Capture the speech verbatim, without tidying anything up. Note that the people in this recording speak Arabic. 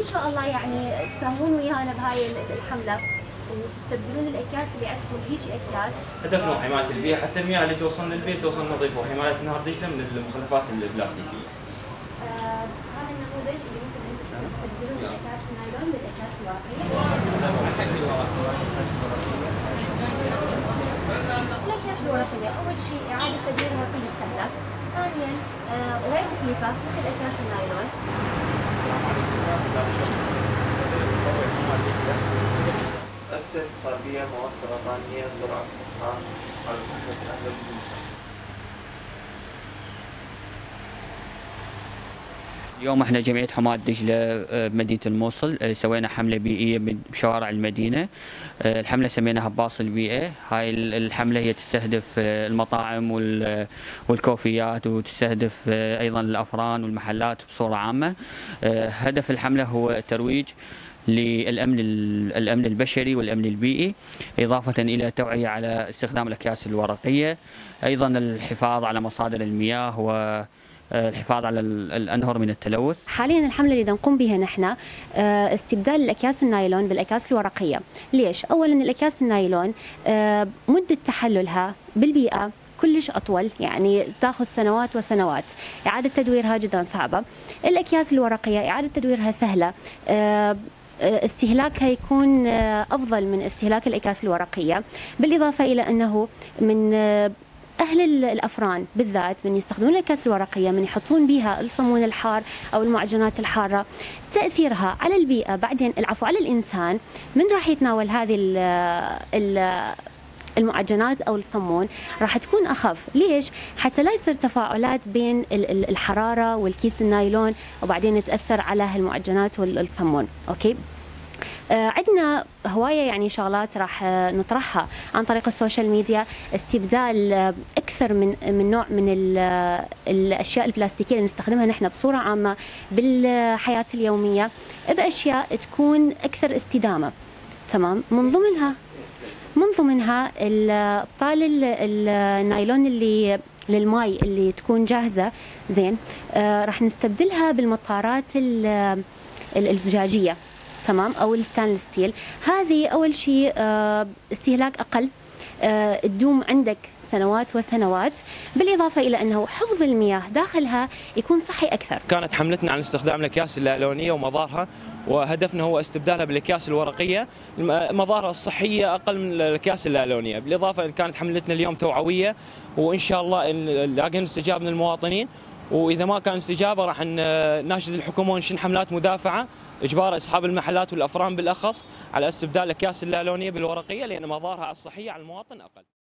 شاء الله يعني تساهمون ويانا بهاي الحمله وتستبدلون الاكياس اللي عندكم هيك اكياس. هدفنا حمايه البيئه، حتى المياه اللي توصلنا للبيت توصل نظيفه، وحمايه نهر دجله من المخلفات البلاستيكيه. آه هذا النموذج اللي ممكن انتم تستبدلون الاكياس النايلون بالاكياس الورقيه. الاكياس الورقيه اول شيء اعاده تدويرها كلش سهله، ثانيا آه غير مكلفه مثل الاكياس النايلون. أكثر اقتصادية، مواد سرطانية، تضر على الصحة، على صحة أهل المنطقة. اليوم احنا جمعية حماة دجلة بمدينة الموصل سوينا حملة بيئية بشوارع المدينة. الحملة سميناها باص البيئة. هاي الحملة هي تستهدف المطاعم والكوفيات وتستهدف ايضا الافران والمحلات بصورة عامة. هدف الحملة هو الترويج للأمن الأمن البشري والأمن البيئي، إضافة إلى توعية على استخدام الأكياس الورقية، أيضا الحفاظ على مصادر المياه والحفاظ على الأنهر من التلوث. حاليا الحملة اللي نقوم بها نحن استبدال الأكياس النايلون بالأكياس الورقية. ليش؟ أولا الأكياس النايلون مدة تحللها بالبيئة كلش أطول، يعني تاخذ سنوات وسنوات، إعادة تدويرها جدا صعبة. الأكياس الورقية إعادة تدويرها سهلة، استهلاكها يكون أفضل من استهلاك الأكياس الورقية، بالإضافة إلى أنه من أهل الأفران بالذات من يستخدمون الأكياس الورقية من يحطون بها الصمون الحار أو المعجنات الحارة، تأثيرها على البيئة بعدين العفو على الإنسان من راح يتناول هذه ال ال المعجنات أو الصمون راح تكون أخف. ليش؟ حتى لا يصير تفاعلات بين الحرارة والكيس النايلون وبعدين تأثر على المعجنات والصمون. أوكي؟ آه عندنا هواية يعني شغلات راح نطرحها عن طريق السوشيال ميديا، استبدال أكثر من من نوع من الأشياء البلاستيكية اللي نستخدمها نحن بصورة عامة بالحياة اليومية بأشياء تكون أكثر استدامة. تمام؟ من ضمنها من ضمنها ابطال النايلون اللي للماء اللي تكون جاهزه زين، آه راح نستبدلها بالمطارات الزجاجيه، تمام، او الستانلس ستيل. هذه اول شيء آه استهلاك اقل، آه تدوم عندك سنوات وسنوات، بالإضافة إلى أنه حفظ المياه داخلها يكون صحي أكثر. كانت حملتنا عن استخدام الأكياس النايلونية ومضارها، وهدفنا هو استبدالها بالأكياس الورقية. مضارها الصحية أقل من الأكياس النايلونية، بالإضافة كانت حملتنا اليوم توعوية، وإن شاء الله لاقينا استجابة من المواطنين، وإذا ما كان استجابة راح نناشد الحكومة ونشن حملات مدافعة إجبار أصحاب المحلات والأفران بالأخص على استبدال الأكياس النايلونية بالورقية، لأن مضارها الصحية على المواطن أقل.